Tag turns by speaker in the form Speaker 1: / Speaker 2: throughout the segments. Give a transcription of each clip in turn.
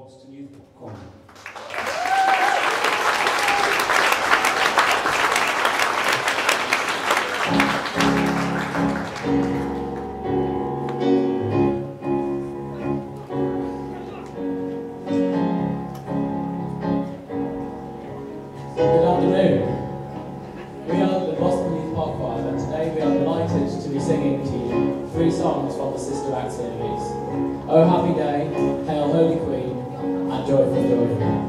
Speaker 1: Boston Youth Choir.
Speaker 2: Good afternoon. We are the Boston Youth Choir, and today we are delighted to be singing to you 3 songs from the Sister Act series: Oh Happy Day, Hail Holy Queen, and Joyful Joyful.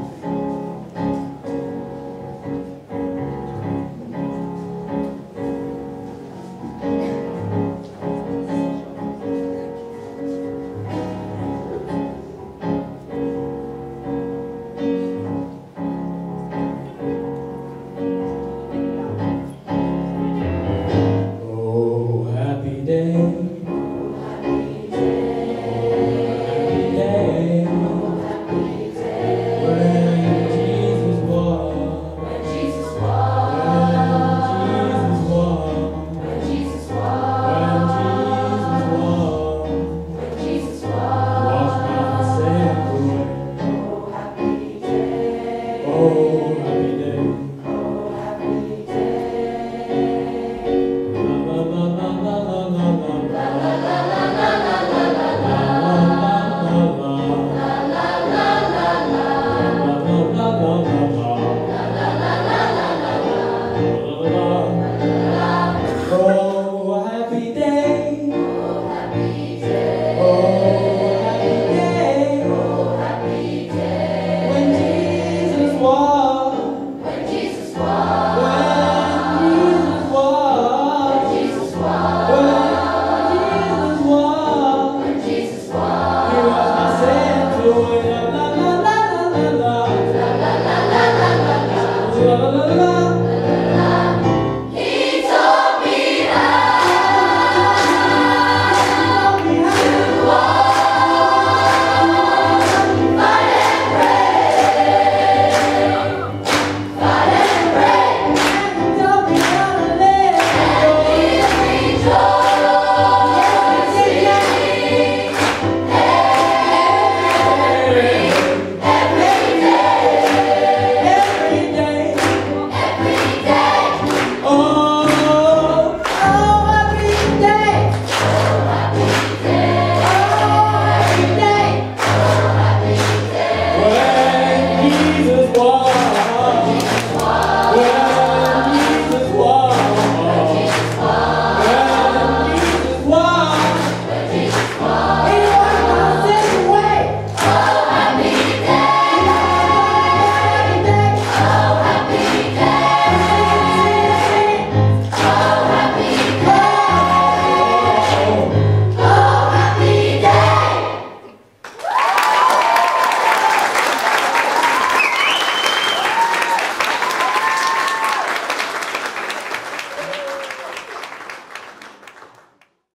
Speaker 3: La la la la